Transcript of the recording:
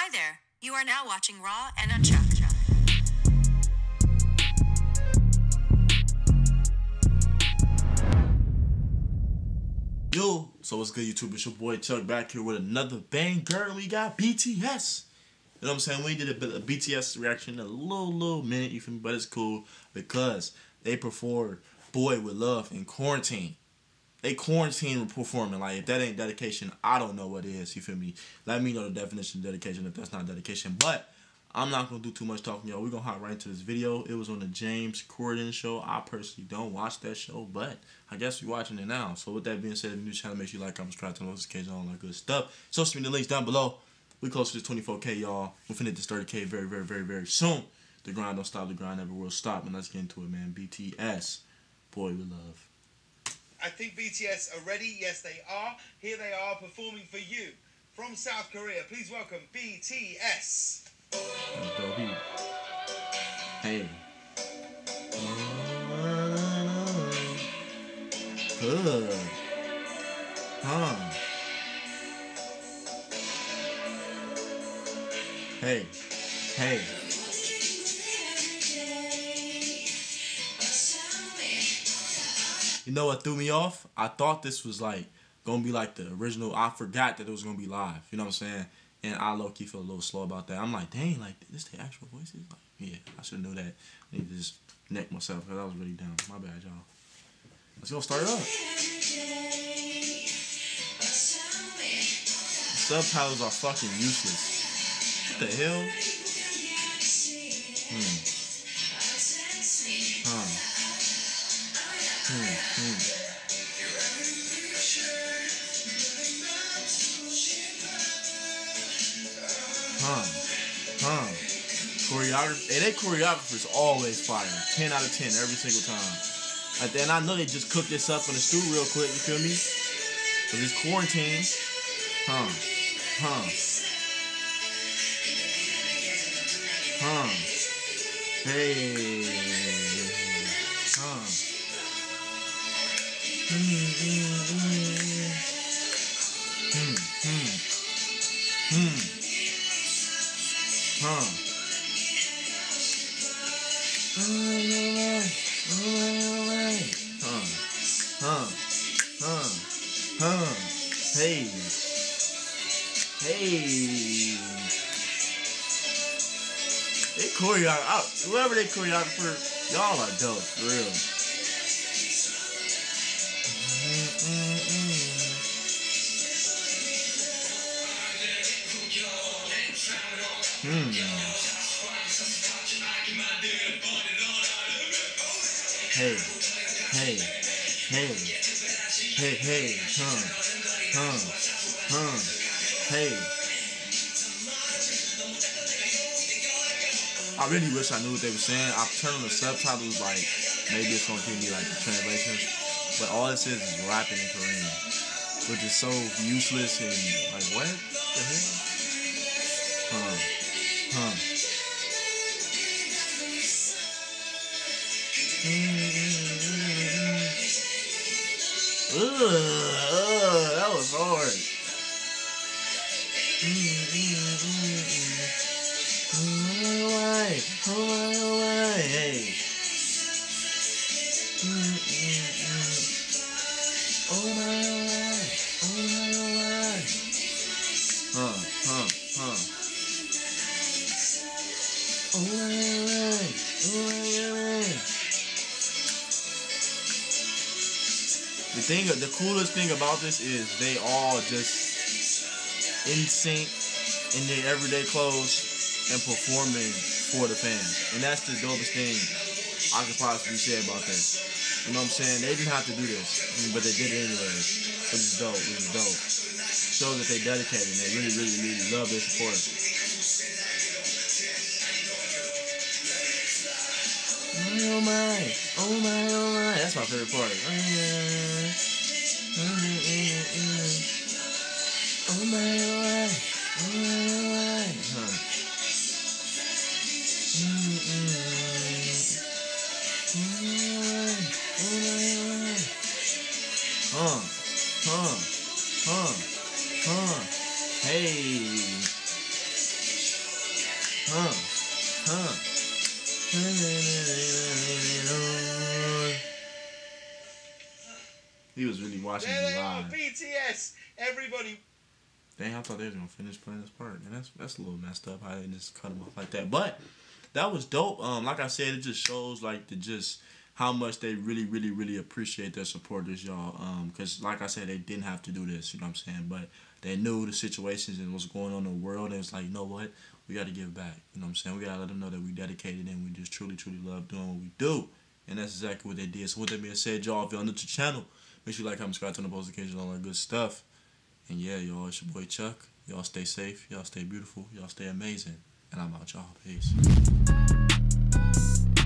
Hi there. You are now watching Raw and Unchucked. Yo, so what's good, YouTube? It's your boy Chuck back here with another banger. We got BTS. You know what I'm saying? We did a bit of BTS reaction in a little minute, you feel me? But it's cool because they performed Boy With Luv in quarantine. They quarantine performing. Like, if that ain't dedication, I don't know what is, you feel me? Let me know the definition of dedication if that's not dedication. But I'm not going to do too much talking, y'all. We're going to hop right into this video. It was on the James Corden show. I personally don't watch that show, but I guess we're watching it now. So with that being said, if you're new to the channel, make sure you like, comment, subscribe, turn notifications on, all that good stuff. Social media links down below. We close to this 24K, y'all. We'll finish this 30K very soon. The grind don't stop. The grind never will stop. And let's get into it, man. BTS, Boy With Luv. I think BTS are ready. Yes, they are. Here they are performing for you from South Korea. Please welcome BTS. Hey. Good. Huh. Hey. Hey. You know what threw me off? I thought this was like gonna be like the original. I forgot that it was gonna be live. You know what I'm saying? And I low-key feel a little slow about that. I'm like, dang, like, this the actual voices? Like, yeah, I should have knew that. I need to just neck myself because I was really down. My bad, y'all. Let's go start it up. The subtitles are fucking useless. What the hell? Choreography, and their choreographers always fire. 10 out of 10 every single time. Like, and I know they just cooked this up in the stew real quick, you feel me? Cause it's quarantine. Hey. Hey. They choreographer, whoever they choreographer, y'all are dope, for real. Hey. Hey. I really wish I knew what they were saying. I've turned on the subtitles, like, maybe it's gonna give me like the translations, but all this is rapping in Korean, which is so useless and like, what the hell? That was hard. Hey. The coolest thing about this is they all just in sync in their everyday clothes and performing for the fans. And that's the dopest thing I could possibly say about that. You know what I'm saying? They didn't have to do this, but they did it anyway. Which is dope. It was dope. Shows that they dedicated and they really love their support. Oh my. That's my favorite part. Oh my. Hey. He was really watching There me they are, live. BTS. Everybody. Dang, I thought they was gonna finish playing this part, and that's a little messed up how they just cut him off like that. But that was dope. Like I said, it just shows like how much they really appreciate their supporters, y'all. Cause like I said, they didn't have to do this, you know what I'm saying? But they knew the situations and what's going on in the world, and it's like, you know what? We got to give back. You know what I'm saying? We gotta let them know that we dedicated and we just truly love doing what we do, and that's exactly what they did. So with that being said, y'all, if y'all new to the channel, make sure you like, comment, subscribe, turn on the notifications, all that good stuff. And yeah, y'all, it's your boy Chuck. Y'all stay safe. Y'all stay beautiful. Y'all stay amazing. And I'm out, y'all. Peace.